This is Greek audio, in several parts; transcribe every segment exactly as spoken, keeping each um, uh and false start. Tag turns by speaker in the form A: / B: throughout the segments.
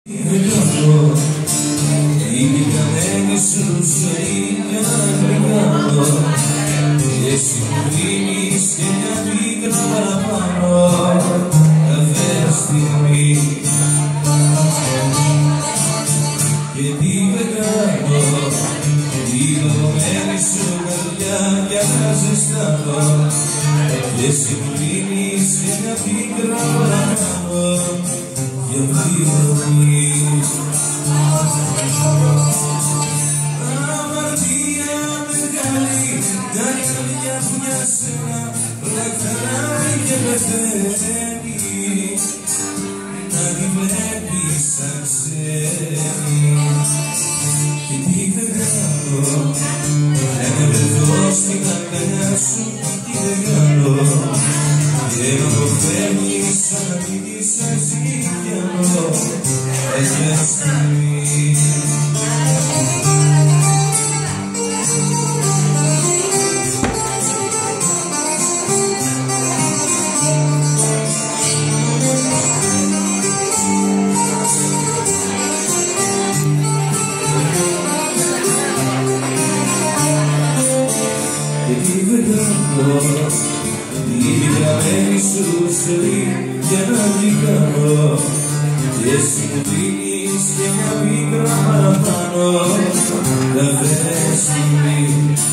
A: Η καμένη σου ζωή ανεργάνω και εσύ μου δίνεις και μια πίκρα παραπάνω κάθε στιγμή και τι δεν κάνω την καμένη σου καρδιά για να ζεστάνω και εσύ μου δίνεις και μια πίκρα παραπάνω για πληρωμή. Αμαρτία μεγάλη, τα καρδιά που για σένα πλακαράει και πεθαίνει, να τη βλέπεις σαν ξένη. Και τι δεν κάνω, για να βρεθώ στην αγκαλιά σου, τι δεν κάνω, και να προφέρνεις σαν να μην είσαι ζητιανό, κάθε στιγμή. Η γραμμένη σου ζωή για να την κάνω και εσύ μου δίνεις και μια πίκρα παραπάνω κάθε στιγμή.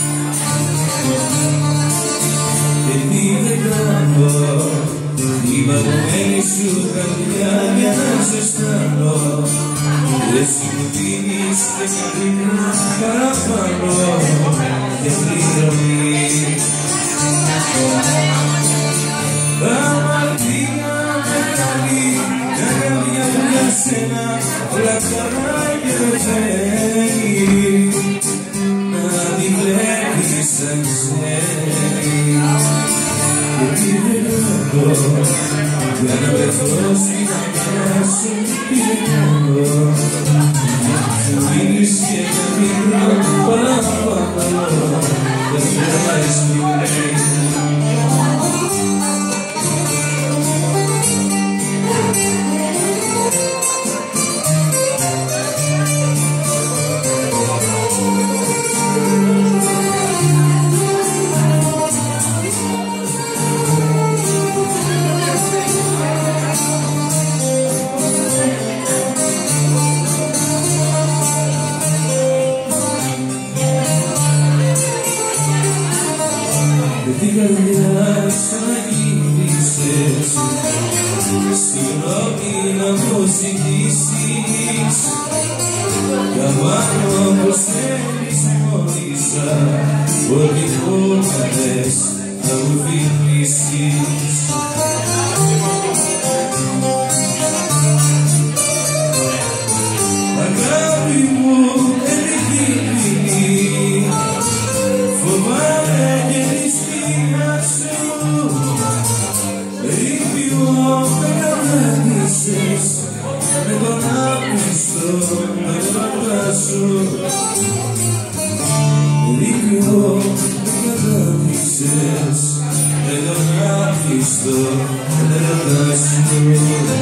A: Και τι δεν κάνω η παγωμένη σου καρδιά για να ζεστάνω και εσύ μου δίνεις και μια πίκρα παραπάνω για πληρωμή. Αμαρτία μεγάλη, τα καρδιά που για σένα πλακαράει και πεθαίνει, να τη βλέπεις σαν ξένη. Και τι δεν κάνω, για να βρεθώ στην αγκαλιά σου, τι δεν κάνω, σου δίνεις και μια πίκρα παραπάνω κάθε στιγμή. Την καρδιά ξαναγύρισες, συγγνώμη να μου ζητήσεις, καμάνω πως θέλεις γνώρισα, ότι μπορείς να μου φιλήσεις. Αγάπη μου ειλικρινή, φοβάμαι και της φίλας σου, ρίπιο με κατάδυσες, με τον άπιστο με πάντα σου. Ρίπιο με κατάδυσες, με τον άπιστο με πάντα σου.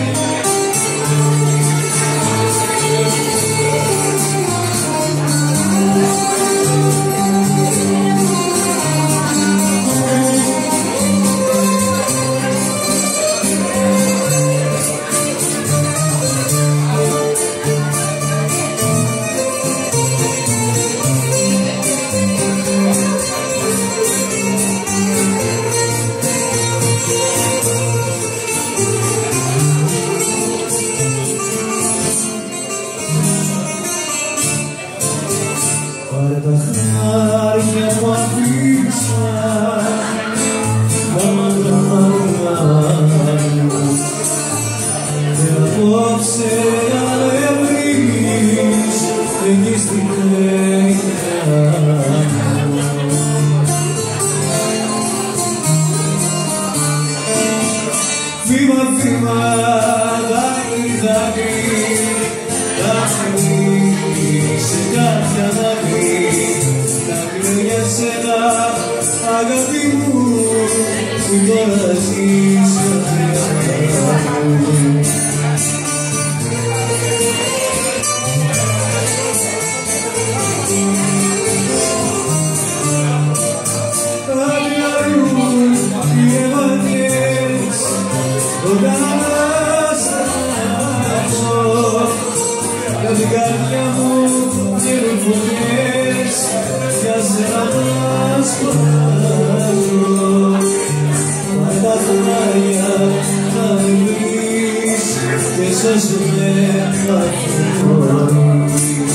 A: Πάρε τα χάρια που αφήσα, άμα τα μάλλον και απόψε ανεβείς εκεί στην κλαίγια μου. Βήμα, βήμα, δάκρυ, δάκρυ, δάκρυ σε κάποια δάκρυ, δάκρυ για σένα, αγάπη μου, που τώρα ζεις μακριά μου. σπουδάζω. Πάρε τα χωράκια να βρεις και σώσε με αφού μπορείς.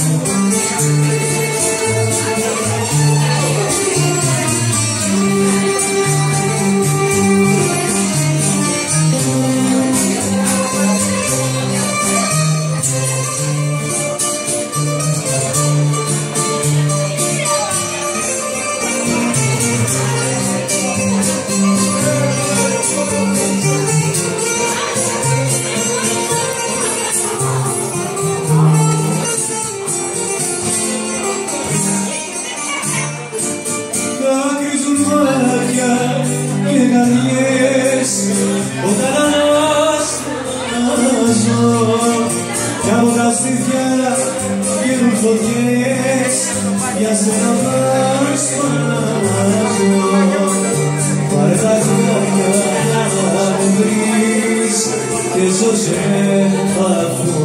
A: Δάκρυζουν μάτια και καρδιές όταν αναστάζω κι από τα στήθια γίνουν φωτιές για σένα μας φωνάζω. Πάρε τα χωράκια να με βρεις και σώσε με αφού